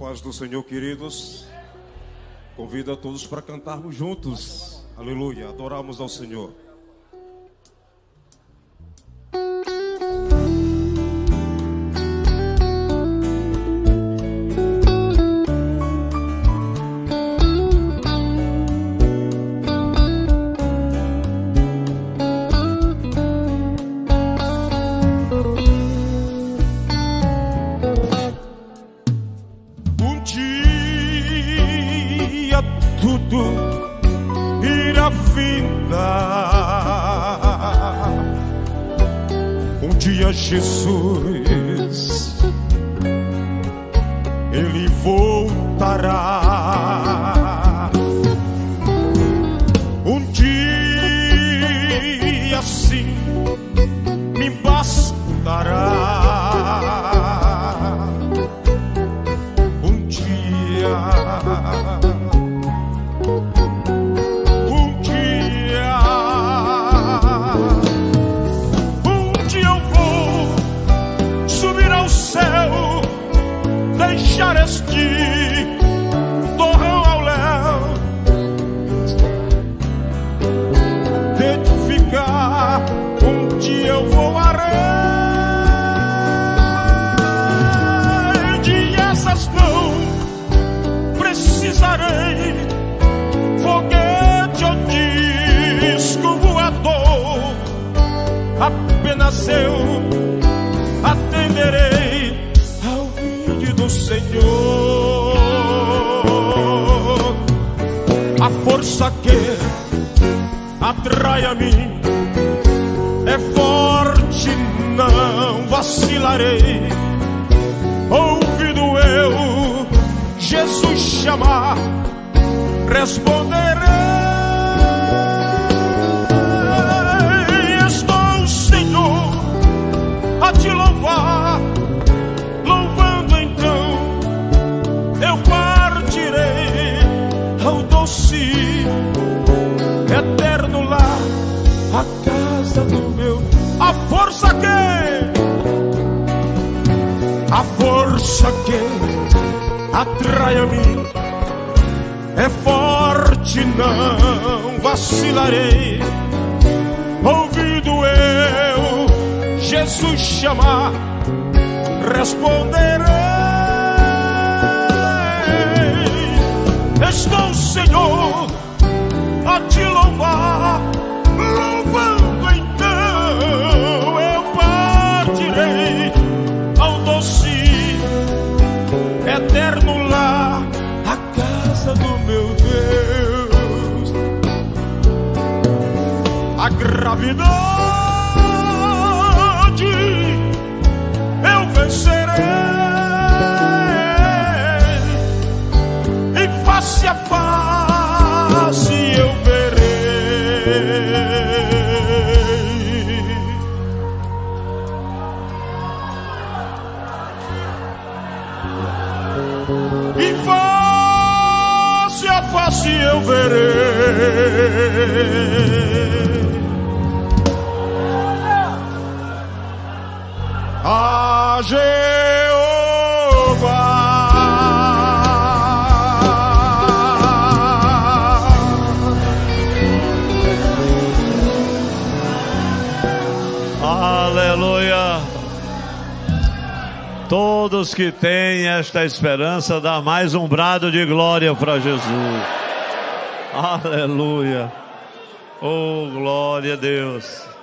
paz do Senhor, queridos. Convido a todos para cantarmos juntos. Aleluia, adoramos ao Senhor. Tudo irá findar. Um dia Jesus, Ele voltará. Um dia sim me bastará. Um dia eu vou subir ao céu, deixar este torrão ao léu, edificar. Um dia eu voarei, de essas não precisarei, foguete ou disco voador, apenas eu atenderei ao vídeo do Senhor. A força que atrai a mim é forte, não vacilarei. Ouvindo eu Jesus chamar, responderei. Estou, Senhor, a te louvar, louvando então eu partirei ao doce eterno lar, a casa do meu. A força que atrai a mim é forte, não vacilarei. Ouvindo eu Jesus chamar, responderei. Estou, Senhor, a te louvar, louvando então eu partirei ao doce eterno lar, a casa do meu Deus. A gravidade eu vencerei, e face a face eu verei. E face a face eu verei a Jeová. Aleluia. Todos que têm esta esperança, dá mais um brado de glória para Jesus. Aleluia. Oh, glória a Deus.